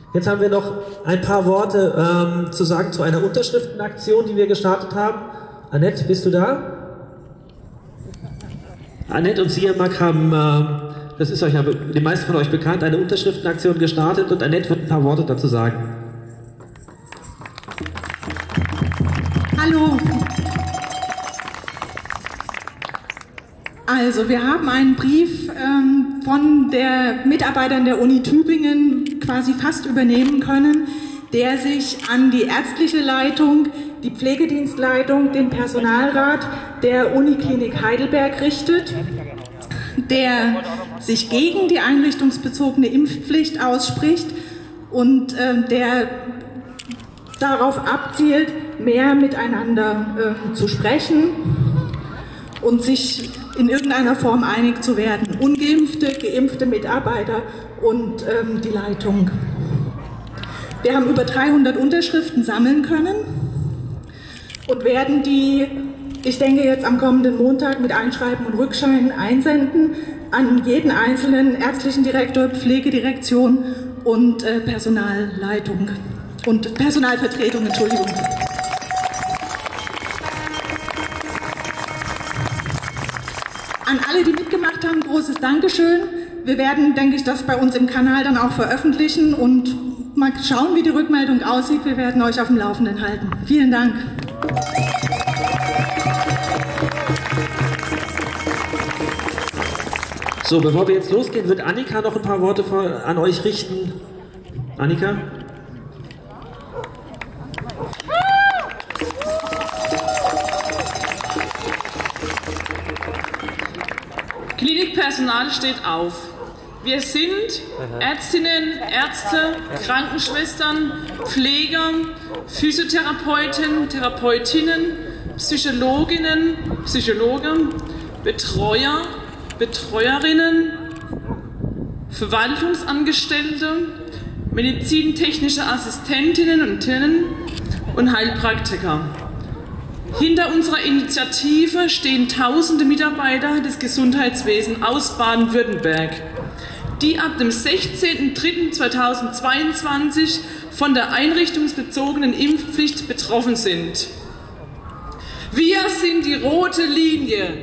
Jetzt haben wir noch ein paar Worte zu sagen zu einer Unterschriftenaktion, die wir gestartet haben. Annette, bist du da? Annette und Siamak haben, das ist euch ja den meisten von euch bekannt, eine Unterschriftenaktion gestartet und Annette wird ein paar Worte dazu sagen. Hallo. Also, wir haben einen Brief von der Mitarbeitern der Uni Tübingen quasi fast übernehmen können, der sich an die ärztliche Leitung, die Pflegedienstleitung, den Personalrat der Uniklinik Heidelberg richtet, der sich gegen die einrichtungsbezogene Impfpflicht ausspricht und der darauf abzielt, mehr miteinander zu sprechen und sich in irgendeiner Form einig zu werden. Ungeimpfte, geimpfte Mitarbeiter und die Leitung. Wir haben über 300 Unterschriften sammeln können und werden die, ich denke jetzt am kommenden Montag mit Einschreiben und Rückscheinen einsenden an jeden einzelnen ärztlichen Direktor, Pflegedirektion und Personalleitung und Personalvertretung, Entschuldigung. An alle, die mitgemacht haben, großes Dankeschön. Wir werden, denke ich, das bei uns im Kanal dann auch veröffentlichen und mal schauen, wie die Rückmeldung aussieht. Wir werden euch auf dem Laufenden halten. Vielen Dank. So, bevor wir jetzt losgehen, wird Annika noch ein paar Worte an euch richten. Annika? Klinikpersonal steht auf. Wir sind Ärztinnen, Ärzte, Krankenschwestern, Pfleger, Physiotherapeuten, Therapeutinnen, Psychologinnen, Psychologen, Betreuer, Betreuerinnen, Verwaltungsangestellte, medizintechnische Assistentinnen und Heilpraktiker. Hinter unserer Initiative stehen tausende Mitarbeiter des Gesundheitswesens aus Baden-Württemberg, die ab dem 16.03.2022 von der einrichtungsbezogenen Impfpflicht betroffen sind. Wir sind die rote Linie.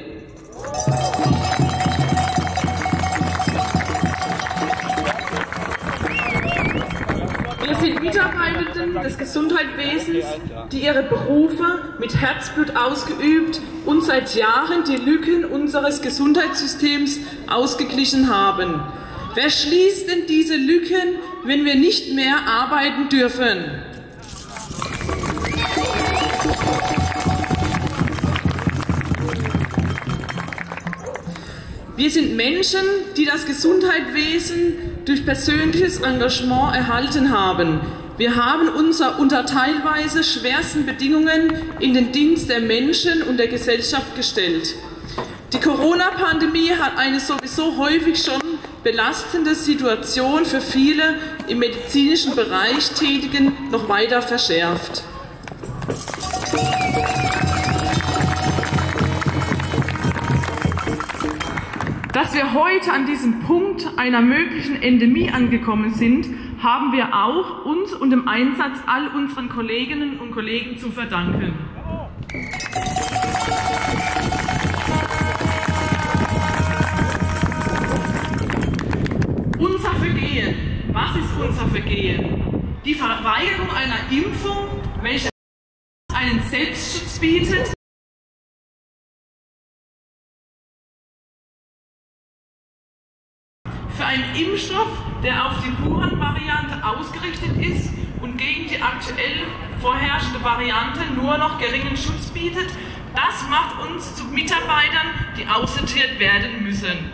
Wir sind Mitarbeitenden des Gesundheitswesens, die ihre Berufe mit Herzblut ausgeübt und seit Jahren die Lücken unseres Gesundheitssystems ausgeglichen haben. Wer schließt denn diese Lücken, wenn wir nicht mehr arbeiten dürfen? Wir sind Menschen, die das Gesundheitswesen durch persönliches Engagement erhalten haben. Wir haben uns unter teilweise schwersten Bedingungen in den Dienst der Menschen und der Gesellschaft gestellt. Die Corona-Pandemie hat eine sowieso häufig schon belastende Situation für viele im medizinischen Bereich Tätigen noch weiter verschärft. Dass wir heute an diesem Punkt einer möglichen Endemie angekommen sind, haben wir auch uns und dem Einsatz all unseren Kolleginnen und Kollegen zu verdanken. Unser Vergehen. Was ist unser Vergehen? Die Verweigerung einer Impfung, welche einen Selbstschutz bietet, für einen Impfstoff, der auf die Wuhan-Variante ausgerichtet ist und gegen die aktuell vorherrschende Variante nur noch geringen Schutz bietet, das macht uns zu Mitarbeitern, die aussortiert werden müssen.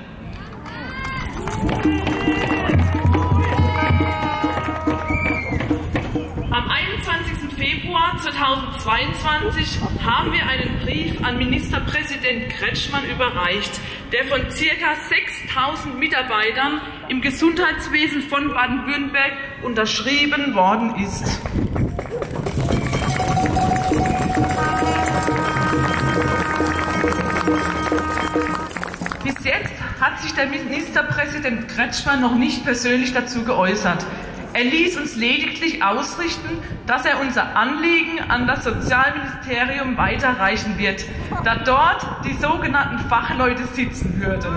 Am 21. Februar 2022 haben wir einen Brief an Ministerpräsident Kretschmann überreicht, der von ca. 6.000 Mitarbeitern im Gesundheitswesen von Baden-Württemberg unterschrieben worden ist. Bis jetzt hat sich der Ministerpräsident Kretschmann noch nicht persönlich dazu geäußert. Er ließ uns lediglich ausrichten, dass er unser Anliegen an das Sozialministerium weiterreichen wird, da dort die sogenannten Fachleute sitzen würden.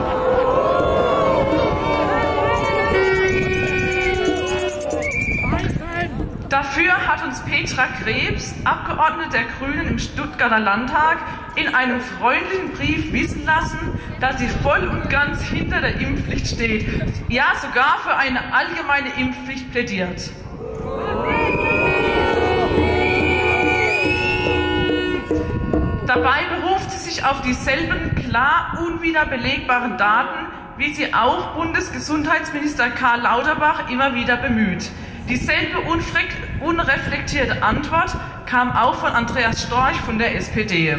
Dafür hat uns Petra Krebs, Abgeordnete der Grünen im Stuttgarter Landtag, in einem freundlichen Brief wissen lassen, dass sie voll und ganz hinter der Impfpflicht steht, ja sogar für eine allgemeine Impfpflicht plädiert. Dabei beruft sie sich auf dieselben klar unwiederbelegbaren Daten, wie sie auch Bundesgesundheitsminister Karl Lauterbach immer wieder bemüht. Dieselbe unreflektierte Antwort kam auch von Andreas Storch von der SPD.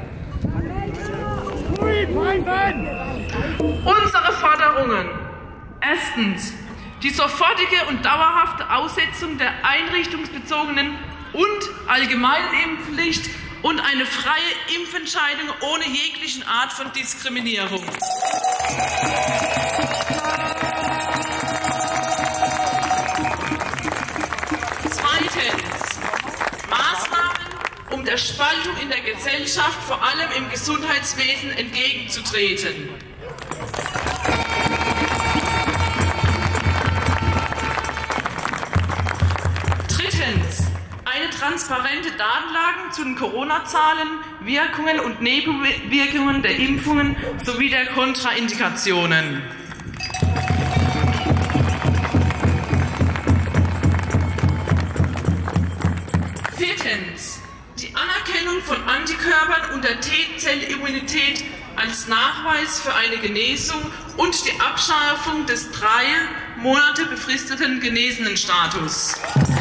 Unsere Forderungen: Erstens, die sofortige und dauerhafte Aussetzung der einrichtungsbezogenen und allgemeinen Impfpflicht und eine freie Impfentscheidung ohne jeglichen Art von Diskriminierung. Zweitens, Maßnahmen, um der Spaltung in der Gesellschaft, vor allem im Gesundheitswesen, entgegenzutreten. Drittens, eine transparente Datenlage zu den Corona-Zahlen, Wirkungen und Nebenwirkungen der Impfungen sowie der Kontraindikationen. Viertens, die Anerkennung von Antikörpern und der T-Zellimmunität als Nachweis für eine Genesung und die Abschaffung des 3 Monate befristeten Genesenenstatus.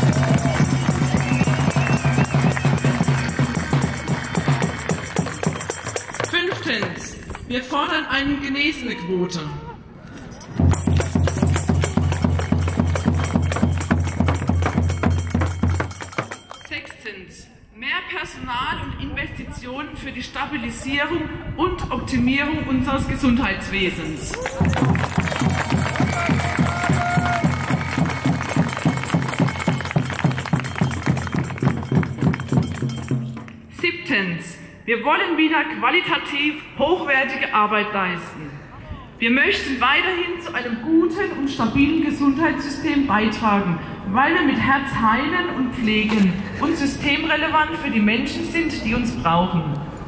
Fünftens, wir fordern eine Genesenequote. Sechstens, mehr Personal und Investitionen für die Stabilisierung und Optimierung unseres Gesundheitswesens. Siebtens, wir wollen wieder qualitativ hochwertige Arbeit leisten. Wir möchten weiterhin zu einem guten und stabilen Gesundheitssystem beitragen, weil wir mit Herz heilen und pflegen und systemrelevant für die Menschen sind, die uns brauchen.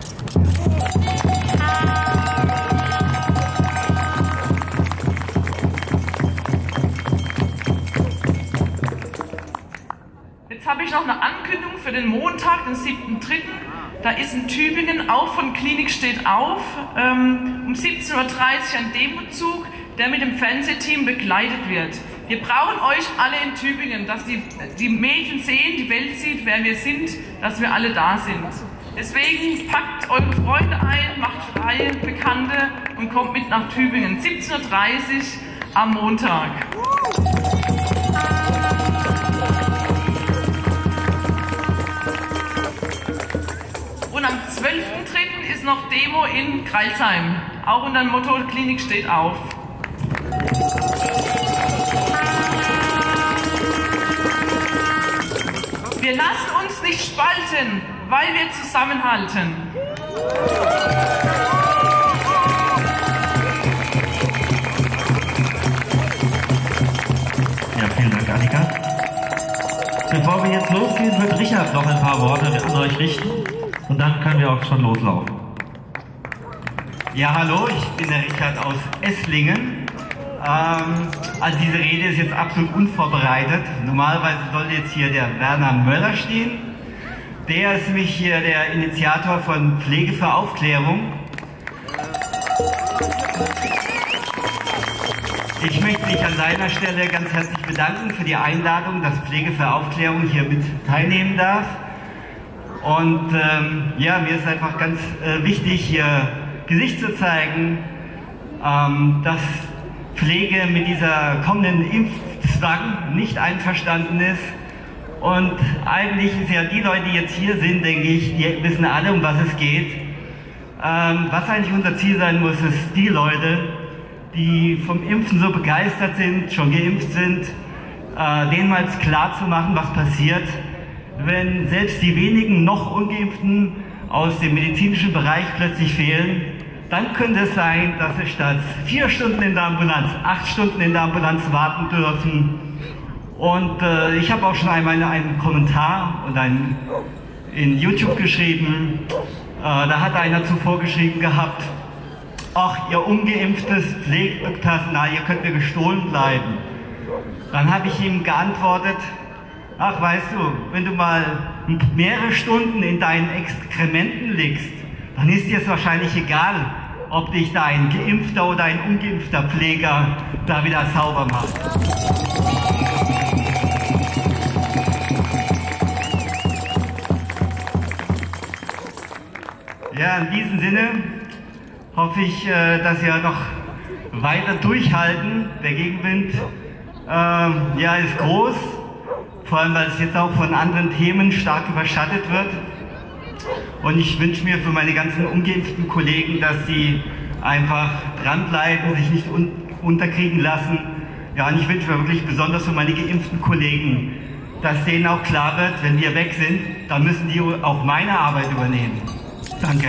Jetzt habe ich noch eine Ankündigung für den Montag, den 7.3. Da ist in Tübingen auch von Klinik steht auf um 17.30 Uhr ein Demozug, der mit dem Fernsehteam begleitet wird. Wir brauchen euch alle in Tübingen, dass die Medien sehen, die Welt sieht, wer wir sind, dass wir alle da sind. Deswegen packt eure Freunde ein, macht frei, Bekannte und kommt mit nach Tübingen. 17.30 Uhr am Montag. Und am 12.3. ist noch Demo in Crailsheim, auch unter dem Motto Klinik steht auf. Wir lassen uns nicht spalten, weil wir zusammenhalten. Ja, vielen Dank, Annika. Bevor wir jetzt losgehen, wird Richard noch ein paar Worte an euch richten und dann können wir auch schon loslaufen. Ja, hallo, ich bin der Richard aus Esslingen. Also diese Rede ist jetzt absolut unvorbereitet. Normalerweise sollte jetzt hier der Werner Möller stehen. Der ist nämlich hier der Initiator von Pflege für Aufklärung. Ich möchte mich an seiner Stelle ganz herzlich bedanken für die Einladung, dass Pflege für Aufklärung hier mit teilnehmen darf. Und ja, mir ist einfach ganz wichtig, hier Gesicht zu zeigen, dass Pflege mit dieser kommenden Impfzwang nicht einverstanden ist. Und eigentlich ist ja die Leute, die jetzt hier sind, denke ich, die wissen alle, um was es geht. Was eigentlich unser Ziel sein muss, ist die Leute, die vom Impfen so begeistert sind, schon geimpft sind, denen mal klar zu machen, was passiert, wenn selbst die wenigen noch Ungeimpften aus dem medizinischen Bereich plötzlich fehlen. Dann könnte es sein, dass sie statt 4 Stunden in der Ambulanz 8 Stunden in der Ambulanz warten dürfen. Und ich habe auch schon einmal einen Kommentar und in YouTube geschrieben. Da hat einer zuvor geschrieben gehabt: Ach, ihr ungeimpftes Pflegepersonal, ihr könnt mir gestohlen bleiben. Dann habe ich ihm geantwortet: Ach, weißt du, wenn du mal mehrere Stunden in deinen Exkrementen liegst, dann ist dir es wahrscheinlich egal, ob dich da ein geimpfter oder ein ungeimpfter Pfleger da wieder sauber macht. Ja, in diesem Sinne hoffe ich, dass wir noch weiter durchhalten. Der Gegenwind ist groß, vor allem weil es jetzt auch von anderen Themen stark überschattet wird. Und ich wünsche mir für meine ganzen ungeimpften Kollegen, dass sie einfach dranbleiben, sich nicht unterkriegen lassen. Ja, und ich wünsche mir wirklich besonders für meine geimpften Kollegen, dass denen auch klar wird, wenn wir weg sind, dann müssen die auch meine Arbeit übernehmen. Danke.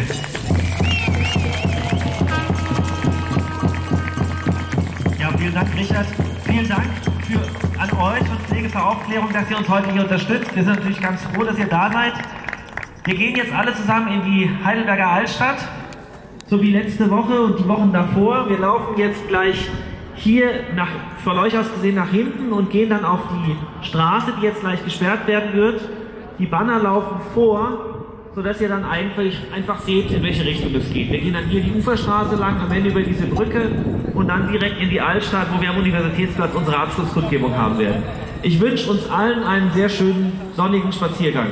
Ja, vielen Dank, Richard. Vielen Dank an euch und Pflege für Aufklärung, dass ihr uns heute hier unterstützt. Wir sind natürlich ganz froh, dass ihr da seid. Wir gehen jetzt alle zusammen in die Heidelberger Altstadt, so wie letzte Woche und die Wochen davor. Wir laufen jetzt gleich hier von euch aus gesehen nach hinten und gehen dann auf die Straße, die jetzt gleich gesperrt werden wird. Die Banner laufen vor, sodass ihr dann einfach seht, in welche Richtung es geht. Wir gehen dann hier die Uferstraße lang, am Ende über diese Brücke und dann direkt in die Altstadt, wo wir am Universitätsplatz unsere Abschlusskundgebung haben werden. Ich wünsche uns allen einen sehr schönen sonnigen Spaziergang.